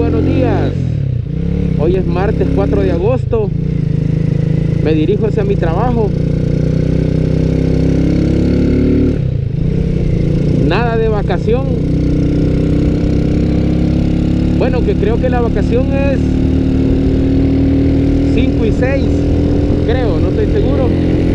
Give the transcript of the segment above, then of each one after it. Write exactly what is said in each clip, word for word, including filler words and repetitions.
buenos días. Hoy es martes cuatro de agosto. Me dirijo hacia mi trabajo. Nada de vacación. Bueno, que creo que la vacación es cinco y seis. Creo, no estoy seguro.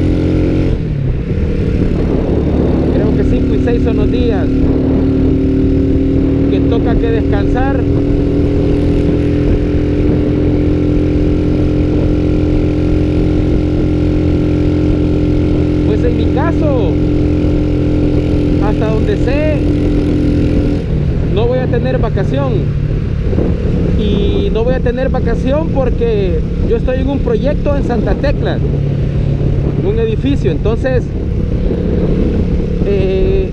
Creo que cinco y seis son los días que toca que descansar. Pues en mi caso, hasta donde sé, no voy a tener vacación. Y no voy a tener vacación porque yo estoy en un proyecto en Santa Tecla, un edificio. Entonces eh,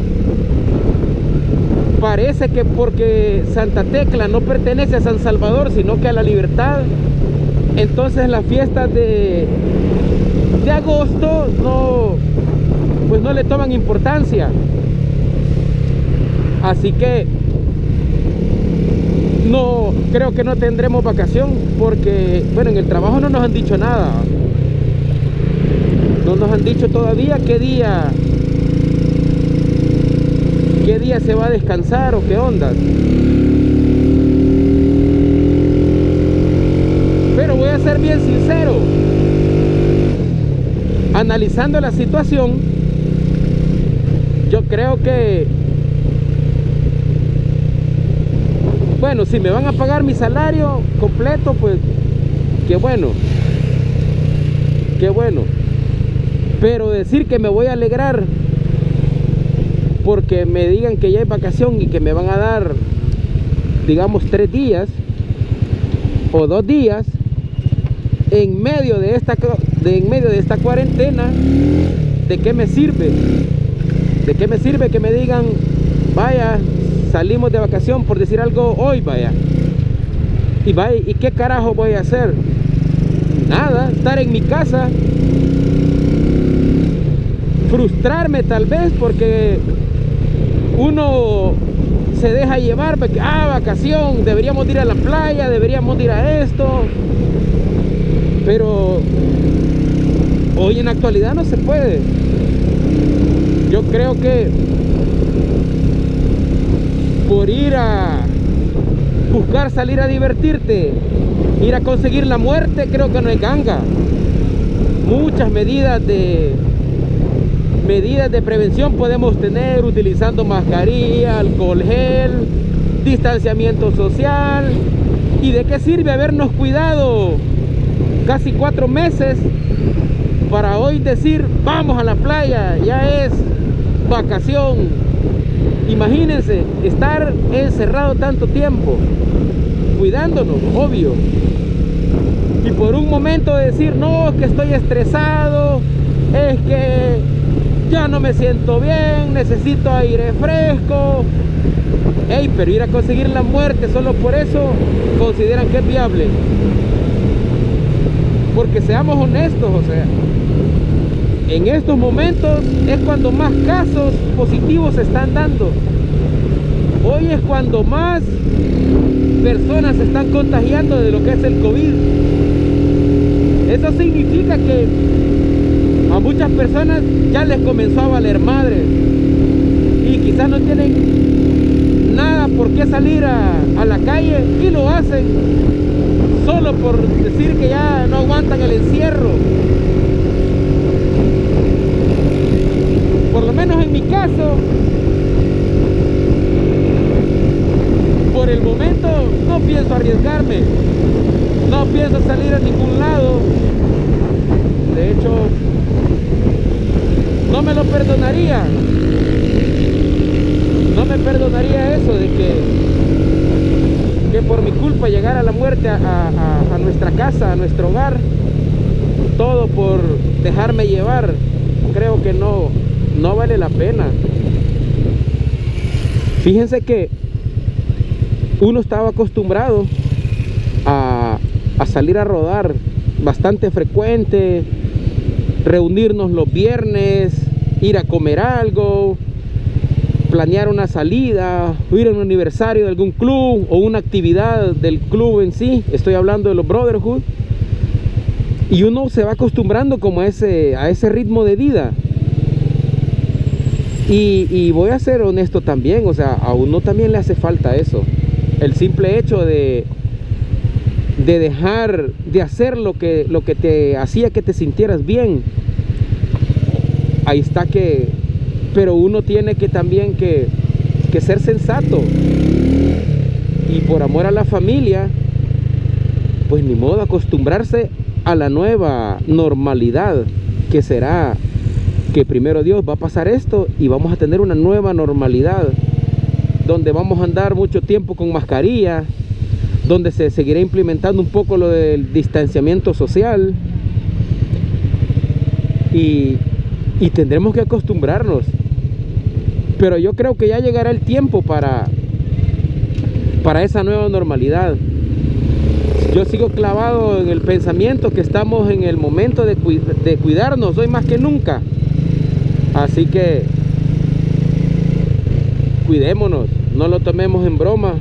parece que porque Santa Tecla no pertenece a San Salvador, sino que a La Libertad, entonces las fiestas de, de agosto no, pues no le toman importancia. Así que no, creo que no tendremos vacación porque, bueno, en el trabajo no nos han dicho nada. No nos han dicho todavía qué día qué día se va a descansar o qué onda. Pero voy a ser bien sincero. Analizando la situación, yo creo que, bueno, si me van a pagar mi salario completo, pues qué bueno, qué bueno. Pero decir que me voy a alegrar porque me digan que ya hay vacación y que me van a dar, digamos, tres días o dos días en medio de esta, de, en medio de esta cuarentena, ¿de qué me sirve? ¿De qué me sirve que me digan, vaya, salimos de vacación, por decir algo, hoy, vaya? Y vaya, ¿y qué carajo voy a hacer? Nada, estar en mi casa, frustrarme tal vez porque uno se deja llevar, porque, ah, vacación, deberíamos ir a la playa, deberíamos ir a esto, pero hoy en la actualidad no se puede. Yo creo que por ir a buscar salir a divertirte, ir a conseguir la muerte, creo que no es ganga. Muchas medidas de medidas de prevención podemos tener, utilizando mascarilla, alcohol gel, distanciamiento social. ¿Y de qué sirve habernos cuidado casi cuatro meses para hoy decir vamos a la playa, ya es vacación? Imagínense estar encerrado tanto tiempo, cuidándonos, obvio, y por un momento decir, no, que estoy estresado, es que ya no me siento bien, necesito aire fresco. Ey, pero ir a conseguir la muerte solo por eso, ¿consideran que es viable? Porque seamos honestos, o sea, en estos momentos es cuando más casos positivos se están dando. Hoy es cuando más personas se están contagiando de lo que es el COVID. Eso significa que a muchas personas ya les comenzó a valer madre y quizás no tienen nada por qué salir a, a la calle y lo hacen solo por decir que ya no aguantan el encierro. Por lo menos en mi caso, por el momento no pienso arriesgarme, no pienso salir a ningún lado. De hecho, no me lo perdonaría, no me perdonaría eso de que, que por mi culpa llegara la muerte a, a, a nuestra casa, a nuestro hogar, todo por dejarme llevar. Creo que no, no vale la pena. Fíjense que uno estaba acostumbrado a, a salir a rodar bastante frecuente, reunirnos los viernes, ir a comer algo, planear una salida, o ir a un aniversario de algún club o una actividad del club en sí. Estoy hablando de los Brotherhood. Y uno se va acostumbrando como a ese, a ese ritmo de vida. Y, y voy a ser honesto también, o sea, a uno también le hace falta eso. El simple hecho de, de dejar de hacer lo que, lo que te hacía que te sintieras bien. Ahí está que... Pero uno tiene que también que, que ser sensato. Y por amor a la familia, pues ni modo, acostumbrarse a la nueva normalidad, que será que primero Dios va a pasar esto y vamos a tener una nueva normalidad donde vamos a andar mucho tiempo con mascarilla, donde se seguirá implementando un poco lo del distanciamiento social y, y tendremos que acostumbrarnos. Pero yo creo que ya llegará el tiempo para para esa nueva normalidad. Yo sigo clavado en el pensamiento que estamos en el momento de, cu de cuidarnos hoy más que nunca. Así que cuidémonos, no lo tomemos en broma.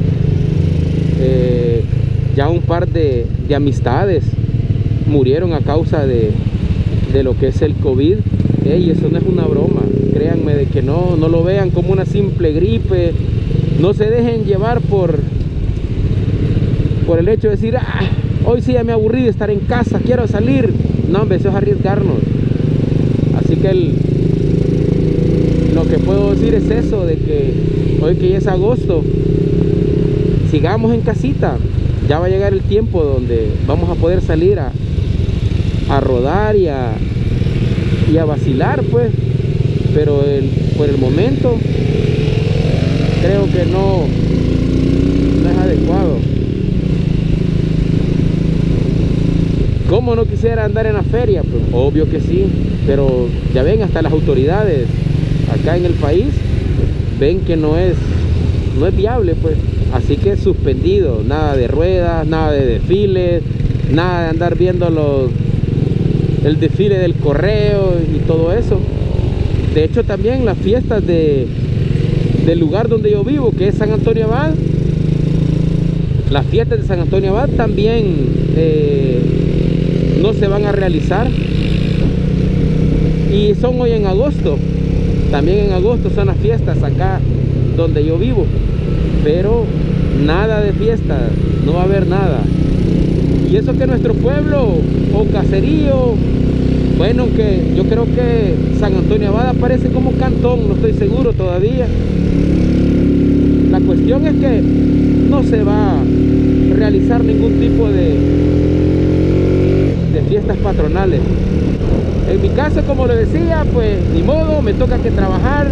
Eh, ya un par de, de amistades murieron a causa de, de lo que es el COVID. Ey, eso no es una broma, créanme de que no, no lo vean como una simple gripe. No se dejen llevar por... por el hecho de decir, ah, hoy sí ya me aburrí de estar en casa, quiero salir. No, hombre, eso es arriesgarnos. Así que el, lo que puedo decir es eso, de que hoy que ya es agosto, sigamos en casita. Ya va a llegar el tiempo donde vamos a poder salir a, a rodar y a, y a vacilar, pues. Pero el, por el momento, creo que no, no es adecuado. ¿Cómo no quisiera andar en la feria? Pues obvio que sí, pero ya ven, hasta las autoridades acá en el país ven que no es, no es viable, pues. Así que suspendido, nada de ruedas, nada de desfiles, nada de andar viendo los, el desfile del correo y todo eso. De hecho también las fiestas de, del lugar donde yo vivo, que es San Antonio Abad, las fiestas de San Antonio Abad también eh, no se van a realizar, y son hoy en agosto. También en agosto son las fiestas acá donde yo vivo, pero nada de fiesta, no va a haber nada. Y eso que nuestro pueblo o caserío, bueno, que yo creo que San Antonio Abad aparece como cantón, no estoy seguro todavía. La cuestión es que no se va a realizar ningún tipo de de fiestas patronales. En mi caso, como le decía, pues ni modo, me toca que trabajar,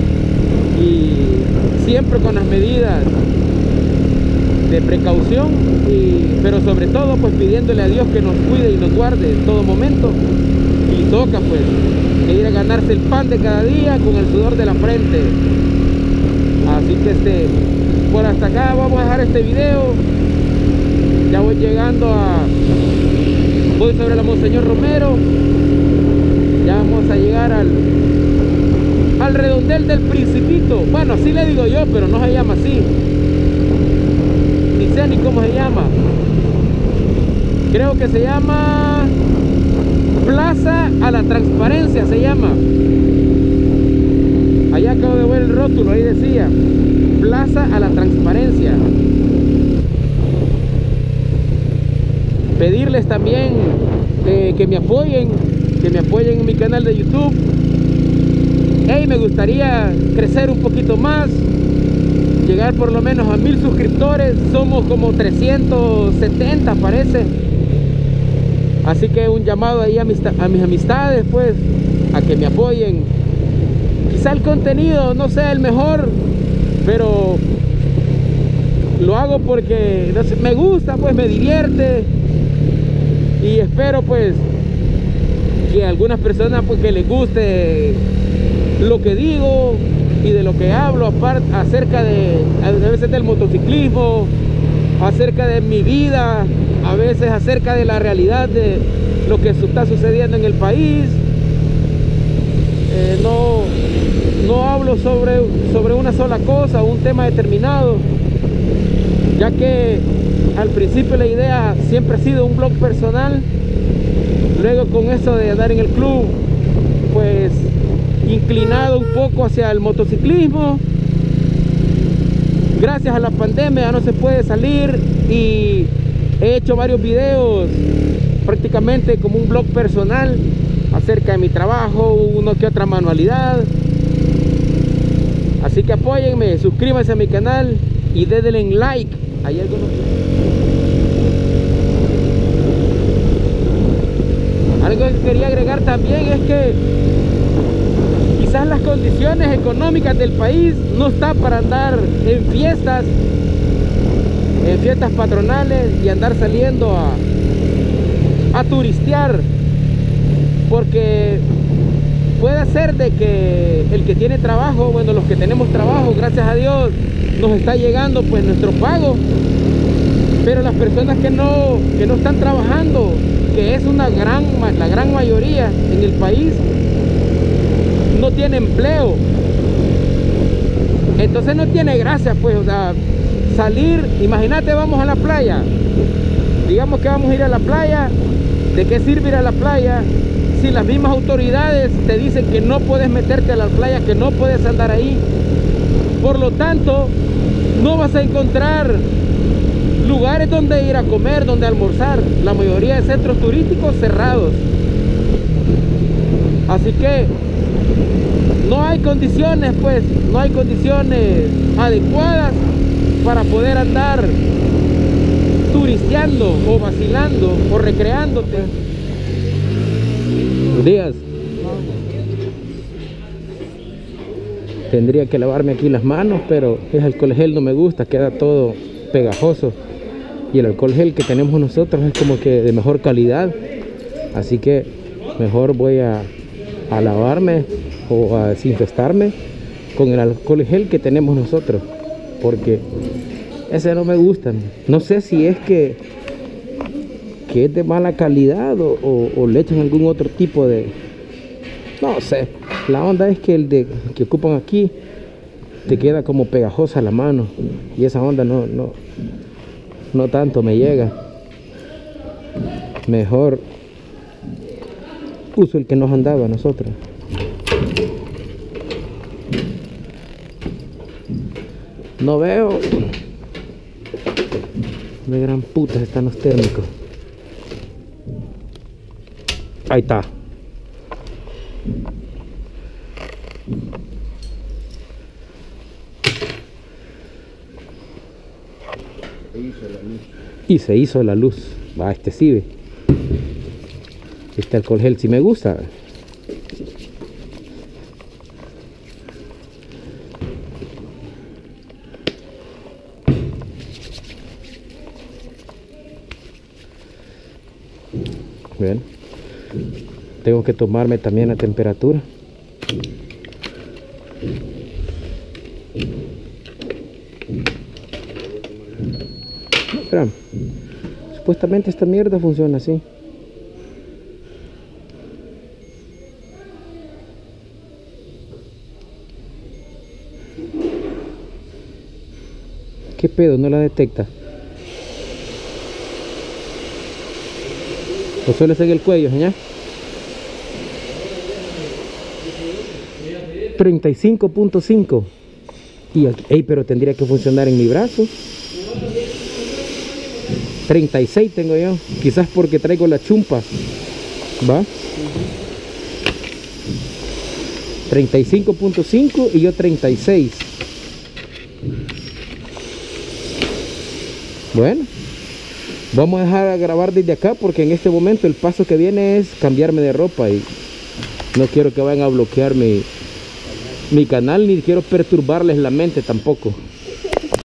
y siempre con las medidas de precaución, y, pero sobre todo pues pidiéndole a Dios que nos cuide y nos guarde en todo momento. Y toca pues que ir a ganarse el pan de cada día con el sudor de la frente. Así que este, por hasta acá vamos a dejar este video. Ya voy llegando a... voy sobre la Monseñor Romero. Ya vamos a llegar al al redondel del Principito. Bueno, así le digo yo, pero no se llama así. Ni sé ni cómo se llama. Creo que se llama Plaza a la Transparencia, se llama. Allá acabo de ver el rótulo, ahí decía Plaza a la Transparencia. Pedirles también eh, que me apoyen, que me apoyen en mi canal de YouTube. Hey, me gustaría crecer un poquito más, llegar por lo menos a mil suscriptores. Somos como trescientos setenta parece. Así que un llamado ahí a mis, a mis amistades, pues, a que me apoyen. Quizá el contenido no sea el mejor, pero lo hago porque no sé, me gusta, pues me divierte. Y espero pues que a algunas personas pues que les guste lo que digo y de lo que hablo, aparte acerca de a veces del motociclismo, acerca de mi vida, a veces acerca de la realidad de lo que está sucediendo en el país. Eh, no no hablo sobre, sobre una sola cosa o un tema determinado, ya que al principio la idea siempre ha sido un blog personal. Luego con eso de andar en el club, pues inclinado un poco hacia el motociclismo. Gracias a la pandemia ya no se puede salir y he hecho varios videos prácticamente como un blog personal acerca de mi trabajo, uno que otra manualidad. Así que apóyenme, suscríbanse a mi canal y denle en like. Hay algunos... Algo que quería agregar también es que quizás las condiciones económicas del país no están para andar en fiestas, en fiestas patronales y andar saliendo a, a turistear, porque puede ser de que el que tiene trabajo, bueno, los que tenemos trabajo, gracias a Dios, nos está llegando pues nuestro pago, pero las personas que no, que no están trabajando, que es una gran, la gran mayoría en el país, no tiene empleo. Entonces no tiene gracia, pues, o sea, salir, imagínate, vamos a la playa, digamos que vamos a ir a la playa. ¿De qué sirve ir a la playa si las mismas autoridades te dicen que no puedes meterte a la playa, que no puedes andar ahí? Por lo tanto, no vas a encontrar lugares donde ir a comer, donde almorzar. La mayoría de centros turísticos cerrados. Así que no hay condiciones, pues, no hay condiciones adecuadas para poder andar turisteando o vacilando o recreándote. Buenos días. Tendría que lavarme aquí las manos, pero el alcohol gel no me gusta, queda todo pegajoso. Y el alcohol gel que tenemos nosotros es como que de mejor calidad. Así que mejor voy a, a lavarme o a desinfestarme con el alcohol gel que tenemos nosotros, porque ese no me gusta. No sé si es que, que es de mala calidad o, o, o le echan algún otro tipo de... No sé. La onda es que el de que ocupan aquí te queda como pegajosa la mano. Y esa onda no, no, no tanto me llega. Mejor uso el que nos andaba a nosotros. No veo. De gran puta están los térmicos. Ahí está. Y se hizo la luz. Va, este sí ve. Este alcohol gel sí me gusta. Bien. Tengo que tomarme también la temperatura. No, espera. Supuestamente esta mierda funciona así. ¿Qué pedo? No la detecta. ¿O solo es en el cuello, señor? treinta y cinco punto cinco. Y aquí, ey, pero tendría que funcionar en mi brazo. treinta y seis tengo yo. Quizás porque traigo la chumpa. ¿Va? treinta y cinco punto cinco y yo treinta y seis. Bueno, vamos a dejar a grabar desde acá porque en este momento el paso que viene es cambiarme de ropa y no quiero que vayan a bloquear mi, mi canal, ni quiero perturbarles la mente tampoco.